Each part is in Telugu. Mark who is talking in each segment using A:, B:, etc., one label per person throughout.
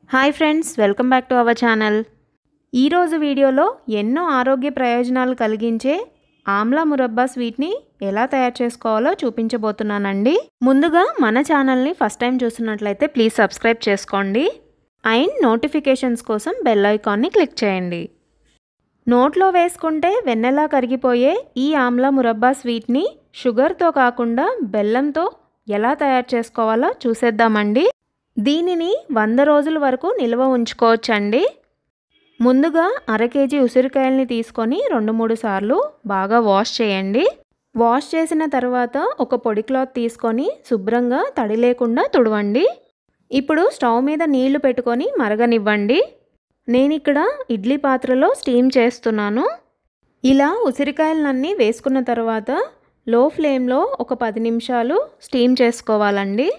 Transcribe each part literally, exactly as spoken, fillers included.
A: Hi friends, welcome back to our channel. ఈరోజు వీడియోలో ఎన్నో ఆరోగ్య ప్రయోజనాలు కలిగించే ఆమ్లా మురబ్బా స్వీట్ని ఎలా తయారు చేసుకోవాలో చూపించబోతున్నానండి. ముందుగా మన ఛానల్ని ఫస్ట్ టైం చూస్తున్నట్లయితే ప్లీజ్ సబ్స్క్రైబ్ చేసుకోండి అండ్ నోటిఫికేషన్స్ కోసం బెల్ ఐకాన్ని క్లిక్ చేయండి. నోట్లో వేసుకుంటే వెన్నెలా కరిగిపోయే ఈ ఆమ్లా మురబ్బా స్వీట్ని షుగర్తో కాకుండా బెల్లంతో ఎలా తయారు చేసుకోవాలో చూసేద్దామండి. దీనిని వంద రోజుల వరకు నిల్వ ఉంచుకోవచ్చండి. ముందుగా అర కేజీ ఉసిరికాయల్ని తీసుకొని రెండు మూడు సార్లు బాగా వాష్ చేయండి. వాష్ చేసిన తర్వాత ఒక పొడి క్లాత్ తీసుకొని శుభ్రంగా తడి లేకుండా తుడవండి. ఇప్పుడు స్టవ్ మీద నీళ్లు పెట్టుకొని మరగనివ్వండి. నేను ఇక్కడ ఇడ్లీ పాత్రలో స్టీమ్ చేస్తున్నాను. ఇలా ఉసిరికాయలన్నీ వేసుకున్న తర్వాత లో ఫ్లేమ్లో ఒక పది నిమిషాలు స్టీమ్ చేసుకోవాలండి.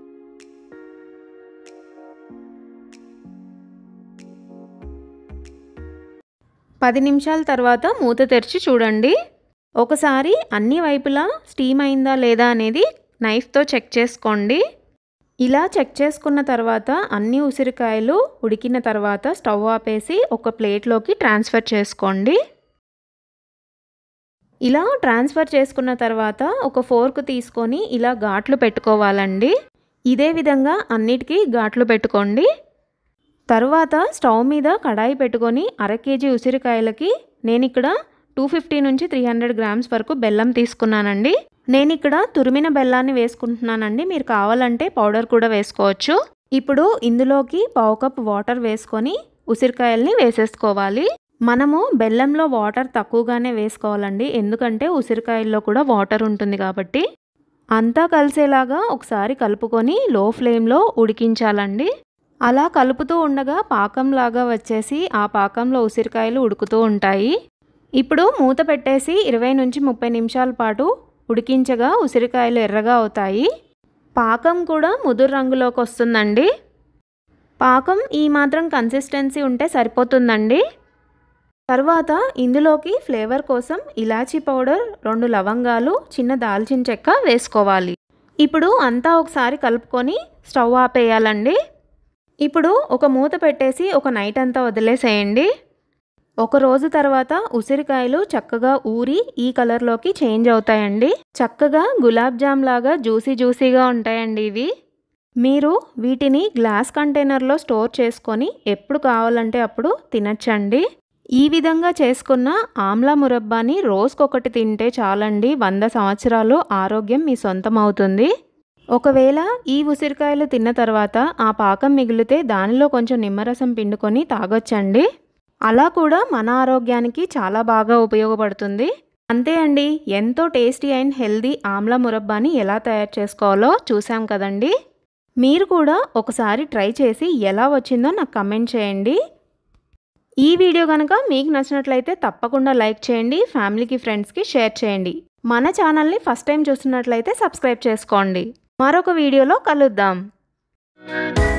A: పది నిమిషాల తర్వాత మూత తెరిచి చూడండి. ఒకసారి అన్ని వైపులా స్టీమ్ అయిందా లేదా అనేది నైఫ్తో చెక్ చేసుకోండి. ఇలా చెక్ చేసుకున్న తర్వాత అన్ని ఉసిరికాయలు ఉడికిన తర్వాత స్టవ్ ఆపేసి ఒక ప్లేట్లోకి ట్రాన్స్ఫర్ చేసుకోండి. ఇలా ట్రాన్స్ఫర్ చేసుకున్న తర్వాత ఒక ఫోర్క్ తీసుకొని ఇలా ఘాట్లు పెట్టుకోవాలండి. ఇదే విధంగా అన్నిటికీ ఘాట్లు పెట్టుకోండి. తర్వాత స్టవ్ మీద కడాయి పెట్టుకొని అర కేజీ ఉసిరికాయలకి నేను ఇక్కడ టూ ఫిఫ్టీ నుంచి త్రీ హండ్రెడ్ గ్రామ్స్ వరకు బెల్లం తీసుకున్నానండి. నేను ఇక్కడ తురిమిన బెల్లాన్ని వేసుకుంటున్నానండి. మీరు కావాలంటే పౌడర్ కూడా వేసుకోవచ్చు. ఇప్పుడు ఇందులోకి పావు కప్ వాటర్ వేసుకొని ఉసిరికాయల్ని వేసేసుకోవాలి. మనము బెల్లంలో వాటర్ తక్కువగానే వేసుకోవాలండి, ఎందుకంటే ఉసిరికాయల్లో కూడా వాటర్ ఉంటుంది కాబట్టి. అంతా కలిసేలాగా ఒకసారి కలుపుకొని లో ఫ్లేమ్లో ఉడికించాలండి. అలా కలుపుతూ ఉండగా పాకంలాగా వచ్చేసి ఆ పాకంలో ఉసిరికాయలు ఉడుకుతూ ఉంటాయి. ఇప్పుడు మూత పెట్టేసి ఇరవై నుంచి ముప్పై నిమిషాల పాటు ఉడికించగా ఉసిరికాయలు ఎర్రగా అవుతాయి. పాకం కూడా ముదురు రంగులోకి వస్తుందండి. పాకం ఈ మాత్రం కన్సిస్టెన్సీ ఉంటే సరిపోతుందండి. తర్వాత ఇందులోకి ఫ్లేవర్ కోసం ఇలాచీ పౌడర్, రెండు లవంగాలు, చిన్న దాల్చిన చెక్క వేసుకోవాలి. ఇప్పుడు అంతా ఒకసారి కలుపుకొని స్టవ్ ఆపేయాలండి. ఇప్పుడు ఒక మూత పెట్టేసి ఒక నైట్ అంతా వదిలేసేయండి. ఒక రోజు తర్వాత ఉసిరికాయలు చక్కగా ఊరి ఈ కలర్లోకి చేంజ్ అవుతాయండి. చక్కగా గులాబ్ జామ్ లాగా జ్యూసీ జ్యూసీగా ఉంటాయండి ఇవి. మీరు వీటిని గ్లాస్ కంటైనర్లో స్టోర్ చేసుకొని ఎప్పుడు కావాలంటే అప్పుడు తినచ్చండి. ఈ విధంగా చేసుకున్న ఆమ్లా మురబ్బాని రోజుకొకటి తింటే చాలండి, వంద సంవత్సరాలు ఆరోగ్యం మీ సొంతం అవుతుంది. ఒకవేళ ఈ ఉసిరికాయలు తిన్న తర్వాత ఆ పాకం మిగిలితే దానిలో కొంచెం నిమ్మరసం పిండుకొని తాగొచ్చండి. అలా కూడా మన ఆరోగ్యానికి చాలా బాగా ఉపయోగపడుతుంది. అంతే అండి, ఎంతో టేస్టీ అండ్ హెల్దీ ఆమ్లా మురబ్బాని ఎలా తయారు చేసుకోవాలో చూసాం కదండి. మీరు కూడా ఒకసారి ట్రై చేసి ఎలా వచ్చిందో నాకు కమెంట్ చేయండి. ఈ వీడియో కనుక మీకు నచ్చినట్లయితే తప్పకుండా లైక్ చేయండి, ఫ్యామిలీకి ఫ్రెండ్స్కి షేర్ చేయండి. మన ఛానల్ని ఫస్ట్ టైం చూస్తున్నట్లయితే సబ్స్క్రైబ్ చేసుకోండి. మరొక వీడియోలో కలుద్దాం.